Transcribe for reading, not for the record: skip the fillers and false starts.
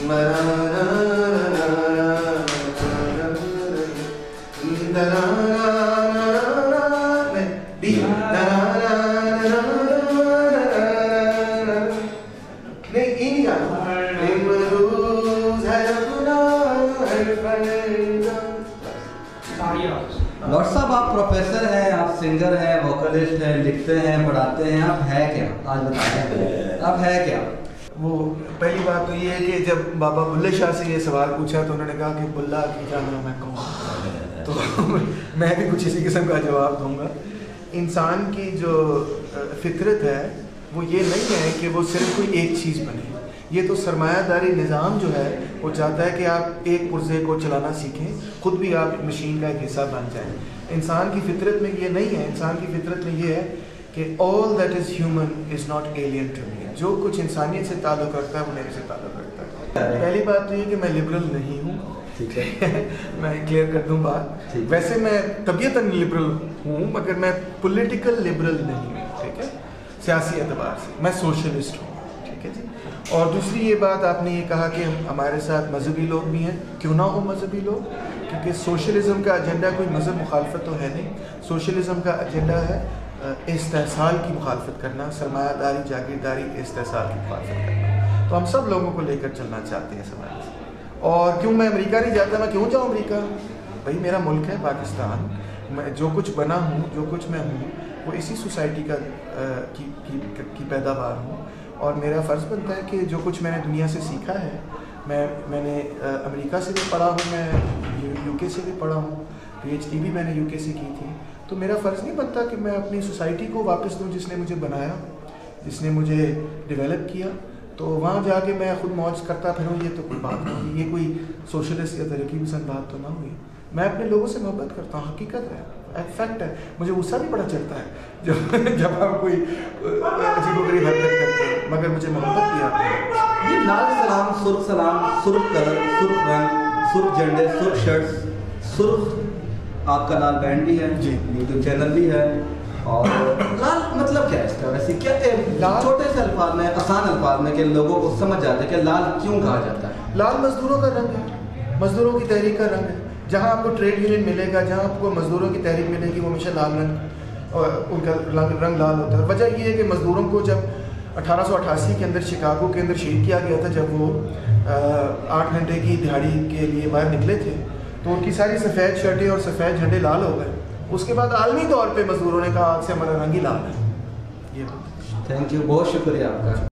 Doctor साहब आप professor हैं, आप सिंगर हैं, वोकलिस्ट हैं, लिखते हैं, पढ़ाते हैं, आप है क्या? आज बताएं आप है क्या? वो पहली बात तो ये है कि जब बाबा बुल्ले शाह से ये सवाल पूछा तो उन्होंने कहा कि बुल्ला की जाना मैं कौन, तो मैं भी कुछ इसी किस्म का जवाब दूंगा। इंसान की जो फितरत है वो ये नहीं है कि वो सिर्फ कोई एक चीज़ बने। ये तो सरमायादारी निज़ाम जो है वो चाहता है कि आप एक पुर्जे को चलाना सीखें, खुद भी आप मशीन का एक हिस्सा बन जाएं। इंसान की फितरत में ये नहीं है। इंसान की फितरत में ये है कि all that is human is not alien to me. जो कुछ इंसानियत से ताल्लुक़ रखता है वो मेरे से ताल्लुक़ रखता है। पहली बात तो ये कि मैं लिबरल नहीं हूँ, ठीक है मैं क्लियर कर दूँ बात। वैसे मैं तबीयतन लिबरल हूँ मगर मैं पॉलिटिकल लिबरल नहीं हूँ, ठीक है, सियासी एतबार से मैं सोशलिस्ट हूँ, ठीक है जी। और दूसरी ये बात आपने ये कहा कि हमारे साथ मजहबी लोग भी हैं, क्यों ना हो मजहबी लोग, क्योंकि सोशलिज़म का एजेंडा कोई मजहब मुखालफत तो है नहीं। सोशलिज़म का एजेंडा है इस्तेहसाल की मुखालफत करना, सरमायादारी, जागीरदारी, इस्तेहसाल की मुखालफत करना। तो हम सब लोगों को लेकर चलना चाहते हैं समाज से। और क्यों मैं अमेरिका नहीं जाता, मैं क्यों जाऊँ अमेरिका? भाई मेरा मुल्क है पाकिस्तान, मैं जो कुछ बना हूँ, जो कुछ मैं हूँ वो इसी सोसाइटी का की पैदावार हूँ। और मेरा फ़र्ज़ बनता है कि जो कुछ मैंने दुनिया से सीखा है, मैंने अमेरिका से भी पढ़ा हूँ, मैं यूके से भी पढ़ा हूँ, PhD भी मैंने यूके से की थी। तो मेरा फ़र्ज़ नहीं बनता कि मैं अपनी सोसाइटी को वापस दूँ जिसने मुझे बनाया, जिसने मुझे डेवलप किया, तो वहाँ जाके मैं खुद मौज करता फिरूँ। ये तो कोई बात नहीं, ये कोई सोशलिस्ट या तरक्की पसंद बात तो ना हुई। मैं अपने लोगों से मोहब्बत करता हूँ, हकीकत है, फैक्ट है। मुझे गुस्सा भी बड़ा चढ़ता है जब हम कोई अजीबोगरीब हरकत करते हैं, मगर मुझे मोहब्बत भी आती है। ये लाल सलाम, सुर्ख कलर, सुर्ख रंग, सुर्ख झंडे, सुर्ख शर्ट्स, सुर्ख आपका लाल बैंड भी है जी, यूट्यूब चैनल भी है। और लाल मतलब क्या है इसका? वैसे क्या है छोटे से अल्फाज में, आसान अल्फाज में कि लोगों को समझ जाता है कि लाल क्यों कहा जाता है? लाल मजदूरों का रंग है, मजदूरों की तहरीक का रंग है। जहाँ आपको ट्रेड यूनियन मिलेगा, जहाँ आपको मजदूरों की तहरीक मिलेगी, वो हमेशा लाल रंग और उनका रंग लाल होता है। वजह ये है कि मजदूरों को जब 1888 के अंदर शिकागो के अंदर शहीद किया गया था, जब वो 8 घंटे की दिहाड़ी के लिए बाहर निकले थे, तो उनकी सारी सफ़ेद शर्टें और सफ़ेद झंडे लाल हो गए। उसके बाद आलमी तौर पे मजदूरों ने कहा आज से हमारा रंग ही लाल है। ये थैंक यू, बहुत शुक्रिया आपका।